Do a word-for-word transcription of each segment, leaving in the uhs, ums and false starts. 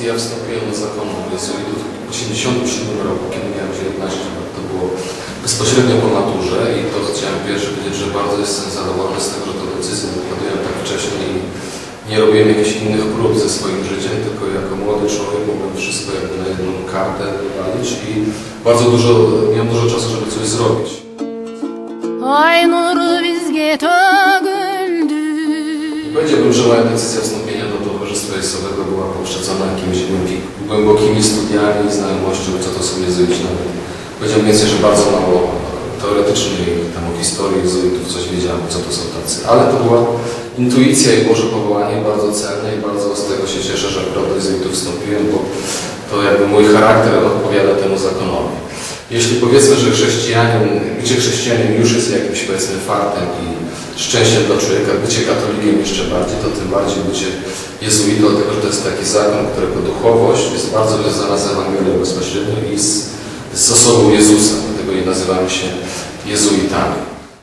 ja wstąpiłem do zakonu jezuitów w osiemdziesiątym siódmym roku, kiedy miałem dziewiętnaście lat. To było bezpośrednio po maturze i to chciałem pierwszy powiedzieć, że bardzo jestem zadowolony z tego, że tę decyzję podjąłem tak wcześnie i nie robiłem jakichś innych prób ze swoim życiem, tylko jako młody człowiek mogłem wszystko jakby na jedną kartę wywalić i bardzo dużo, miałem dużo czasu, żeby coś zrobić. Nie powiedziałbym, że moja decyzja wstąpienia do Towarzystwa Jezusowego była poprzedzona jakimiś głębokimi studiami i znajomością, co to są jezuici. Powiedziałbym więcej, że bardzo mało teoretycznie tam o historii jezuitów coś wiedziałem, co to są tacy. Ale to była intuicja i Boże powołanie bardzo cenne i bardzo z tego się cieszę, że akurat do jezuitów wstąpiłem, bo to jakby mój charakter odpowiada temu zakonowi. Jeśli powiedzmy, że chrześcijanin, bycie chrześcijaninem już jest jakimś powiedzmy fartem i szczęściem dla człowieka, bycie katolikiem jeszcze bardziej, to tym bardziej bycie jezuitą, dlatego że to jest taki zakon, którego duchowość jest bardzo związana z Ewangelią bezpośrednio i z, z osobą Jezusa, dlatego i nazywamy się jezuitami.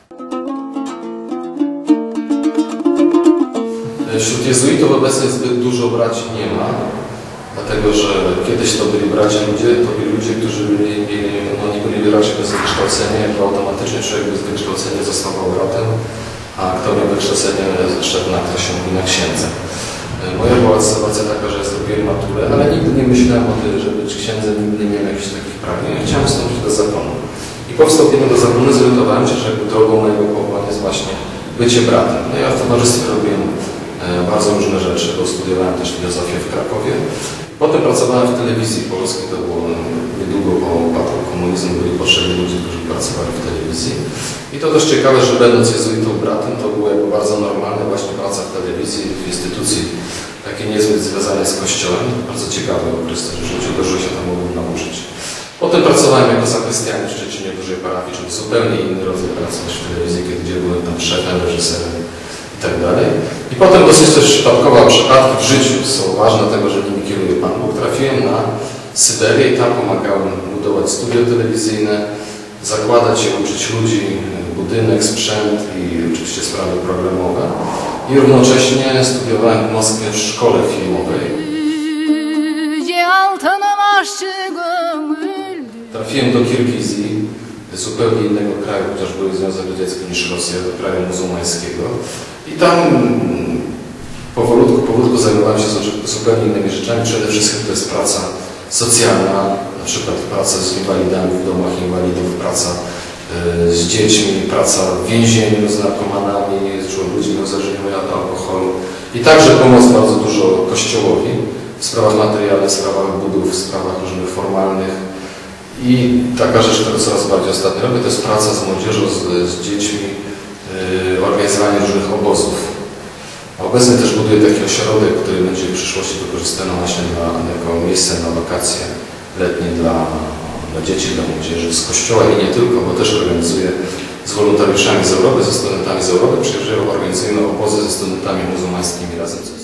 Wśród jezuitów obecnie zbyt dużo braci nie ma, dlatego że kiedyś to byli bracia ludzie, to byli ludzie, którzy byli, no nie byli raczej bez wykształcenia, bo automatycznie człowiek bez wykształcenia zostawał bratem, a kto miał wykształcenie, szedł na to się mówi na księdza. Moja była sytuacja taka, że ja zrobiłem maturę, ale nigdy nie myślałem o tym, że być księdzem, nigdy nie miałem jakichś takich pragnień. Ja chciałem wstąpić do zakonu. I po wstąpieniu do zakonu zorientowałem się, że jakby drogą mojego powołania jest właśnie bycie bratem. No ja w towarzystwie robiłem bardzo różne rzeczy, bo studiowałem też filozofię w Krakowie. Potem pracowałem w telewizji polskiej, to było niedługo po upadku komunizmu, byli potrzebni ludzie, którzy pracowali w telewizji. I to też ciekawe, że będąc jezuitą bratem, to było jakby bardzo normalne właśnie praca w telewizji, w instytucji takiej niezbyt związanej z Kościołem. Bardzo ciekawy okres też w życiu, dużo się tam mogłem nauczyć. Potem pracowałem jako zakrystianin w Szczecinie, dużej parafii, czyli zupełnie inny rodzaj pracy niż w telewizji, gdzie byłem tam szefem, reżyserem i tak dalej. I potem dosyć też przypadkowe przypadki w życiu są ważne, dlatego że nimi kieruje Pan Bóg. Trafiłem na Syberię i tam pomagałem budować studio telewizyjne, zakładać i uczyć ludzi, budynek, sprzęt i oczywiście sprawy programowe. I równocześnie studiowałem w Moskwie w szkole filmowej. Trafiłem do Kirgizji, zupełnie innego kraju, chociaż był Związek Radziecki niż Rosja, do kraju muzułmańskiego. I tam powolutku, powolutku zajmowałem się zupełnie innymi rzeczami. Przede wszystkim to jest praca socjalna, na przykład praca z inwalidami w domach inwalidów, praca z dziećmi, praca w więzieniu z narkomanami, z ludźmi uzależnionymi od alkoholu. I także pomoc bardzo dużo Kościołowi w sprawach materialnych, w sprawach budów, w sprawach różnych formalnych. I taka rzecz, którą coraz bardziej ostatnio robię, to jest praca z młodzieżą, z, z dziećmi, yy, organizowanie różnych obozów. A obecnie też buduję taki ośrodek, który będzie w przyszłości wykorzystany właśnie dla, jako miejsce na wakacje letnie dla, dla dzieci, dla młodzieży z Kościoła i nie tylko, bo też organizuję z wolontariuszami z Europy, ze studentami z Europy, przyjeżdżają, organizujemy obozy ze studentami muzułmańskimi razem z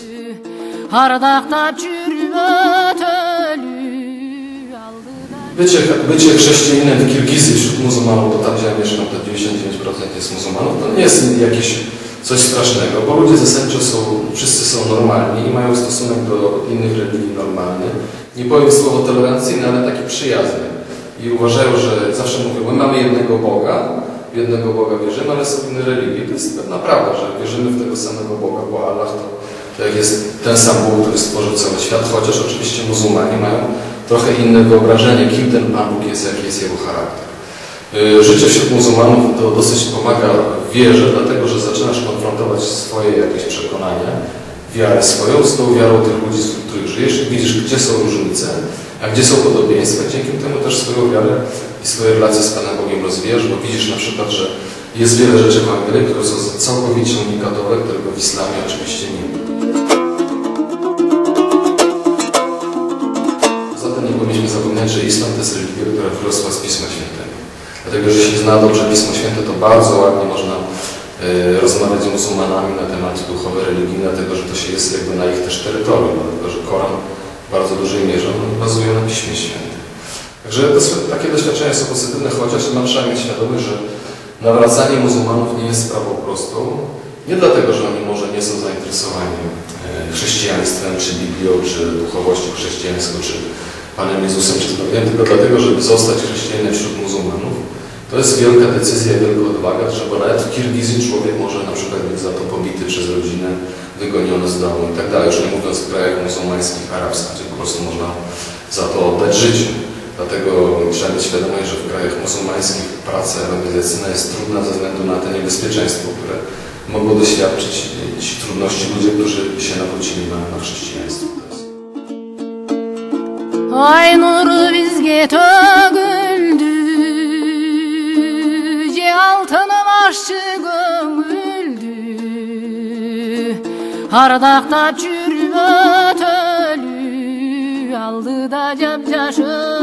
Bycie, bycie chrześcijaninem w Kirgizji wśród muzułmanów, bo tam gdzie ja mieszkam, to dziewięćdziesiąt dziewięć procent jest muzułmanów, to nie jest jakieś coś strasznego, bo ludzie zasadniczo są, wszyscy są normalni i mają stosunek do innych religii normalny. Nie powiem słowo tolerancyjny, ale taki przyjazny. I uważają, że zawsze mówią, my mamy jednego Boga, w jednego Boga wierzymy, ale są inne religie. To jest pewna prawda, że wierzymy w tego samego Boga, bo Allah to, to jak jest ten sam Bóg, który stworzył cały świat, chociaż oczywiście muzułmanie mają trochę inne wyobrażenie, kim ten Pan Bóg jest, jaki jest jego charakter. Życie wśród muzułmanów to dosyć pomaga w wierze, dlatego że zaczynasz konfrontować swoje jakieś przekonania, wiarę swoją z tą wiarą tych ludzi, z których żyjesz i widzisz, gdzie są różnice, a gdzie są podobieństwa. Dzięki temu też swoją wiarę i swoje relacje z Panem Bogiem rozwijasz, bo widzisz na przykład, że jest wiele rzeczy w Ewangelii, które są całkowicie unikatowe, którego w islamie oczywiście nie ma. Zatem nie powinniśmy zapominać, że islam to jest religia, która wyrosła z Pisma Świętego. Dlatego, że jeśli zna dobrze Pismo Święte, to bardzo ładnie można y, rozmawiać z muzułmanami na tematy duchowe, religijne, dlatego, że to się jest jakby na ich też terytorium, dlatego, że Koran w bardzo dużej mierze bazuje na Piśmie Świętym. Także to, takie doświadczenia są pozytywne, chociaż trzeba mieć świadomość, że nawracanie muzułmanów nie jest sprawą prostą Nie dlatego, że oni może nie są zainteresowani chrześcijaństwem, czy Biblią, czy duchowością chrześcijańską, czy Panem Jezusem, czy zbawieniem, tylko dlatego, żeby zostać chrześcijaninem wśród muzułmanów. To jest wielka decyzja i wielka odwaga, że nawet w Kirgizji człowiek może na przykład być za to pobity przez rodzinę, wygoniony z domu i tak dalej. Już nie mówiąc w krajach muzułmańskich, arabskich, gdzie po prostu można za to oddać życie. Dlatego trzeba mieć świadomość, że w krajach muzułmańskich praca ewangelizacyjna jest trudna ze względu na te niebezpieczeństwo, które mogą doświadczyć ci trudności ludzie, którzy się nawrócili na, na chrześcijaństwo. Ay nuru bizge tөгüldü, je altını başçı gömüldü, ardaqta жүрüp ötölü, aldıda jap-jaşıl